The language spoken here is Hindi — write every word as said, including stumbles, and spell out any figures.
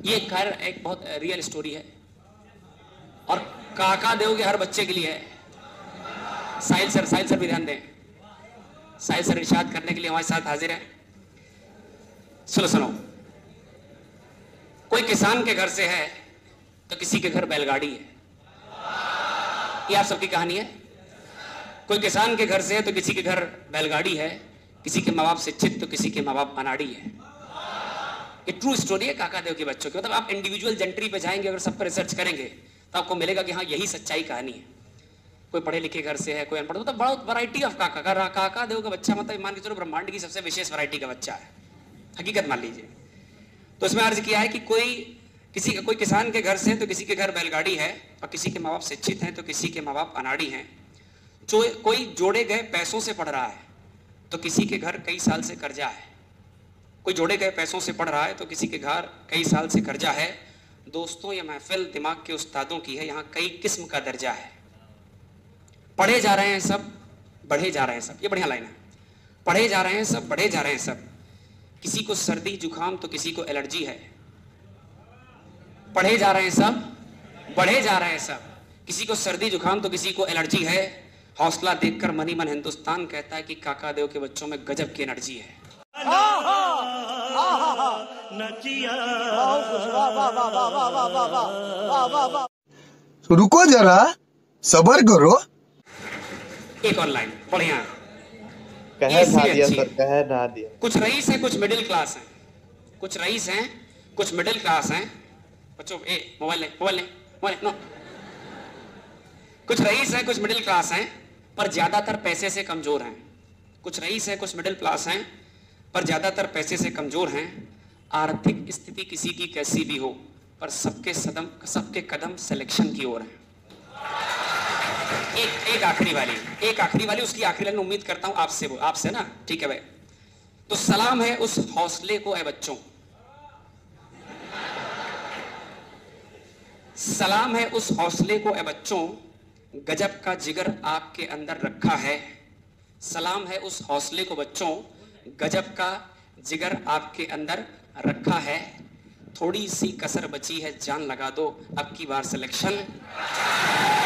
ये खैर एक बहुत रियल स्टोरी है और काका देव के हर बच्चे के लिए है। साहिल सर साहिल सर भी ध्यान दें। साहिल सर इरशाद करने के लिए हमारे साथ हाजिर है। सुनो सुनो, कोई किसान के घर से है तो किसी के घर बैलगाड़ी है। ये आप सबकी कहानी है। कोई किसान के घर से है तो किसी के घर बैलगाड़ी है, किसी के माँ बाप शिक्षित तो किसी के माँ बाप अनाड़ी है। ये ट्रू स्टोरी है काका देव के बच्चों की। मतलब आप इंडिविजुअल जेंट्री पे जाएंगे, अगर सब पर रिसर्च करेंगे तो आपको मिलेगा कि हाँ यही सच्चाई कहानी है। कोई पढ़े लिखे घर से है, कोई अनपढ़, मतलब बहुत वैरायटी ऑफ काका का काका देव का बच्चा, मतलब मान के चलो ब्रह्मांड की सबसे विशेष वैरायटी का बच्चा है, हकीकत मान लीजिए। तो इसमें अर्ज किया है कि कोई किसी कोई किसान के घर से तो किसी के घर बैलगाड़ी है और किसी के माँ बाप शिक्षित हैं तो किसी के माँ बाप अनाड़ी हैं। जो कोई जोड़े गए पैसों से पढ़ रहा है तो किसी के घर कई साल से कर्जा है। कोई जोड़े गए पैसों से पढ़ रहा है तो किसी के घर कई साल से कर्जा है। दोस्तों, ये महफिल दिमाग के उस्तादों की है, यहाँ कई किस्म का दर्जा है। पढ़े जा रहे हैं सब, बढ़े जा रहे हैं सब। ये बढ़िया लाइन है। पढ़े जा रहे हैं सब, बढ़े जा रहे हैं सब। किसी को सर्दी जुकाम तो किसी को एलर्जी है। पढ़े जा रहे हैं सब, बढ़े जा रहे हैं सब। किसी को सर्दी जुकाम तो किसी को एलर्जी है। हौसला देखकर मनी मन हिंदुस्तान कहता है कि काका देव के बच्चों में गजब की एनर्जी है। रुको जरा, सबर करो। एक और लाइन बढ़िया, कह ना दिया सर, कह ना दिया। कुछ रईस हैं, कुछ मिडिल क्लास हैं। कुछ रईस हैं, कुछ मिडिल क्लास हैं। बच्चों ए मोबाइल ले, मोबाइल ले, मोबाइल नो। कुछ रईस हैं, कुछ मिडिल क्लास हैं, पर ज्यादातर पैसे से कमजोर हैं। कुछ रईस हैं, कुछ मिडिल क्लास हैं, पर ज्यादातर पैसे से कमजोर हैं। आर्थिक स्थिति किसी की कैसी भी हो, पर सबके सदम सबके कदम सिलेक्शन की ओर हैं। एक एक आखिरी वाली एक आखिरी वाली उसकी आखिरी लाइन उम्मीद करता हूं आपसे वो आपसे ना, ठीक है भाई। तो सलाम है उस हौसले को ऐ बच्चों, सलाम है उस हौसले को ऐ बच्चों, गजब का जिगर आपके अंदर रखा है। सलाम है उस हौसले को बच्चों, गजब का जिगर आपके अंदर रखा है। थोड़ी सी कसर बची है, जान लगा दो अब की बार सिलेक्शन।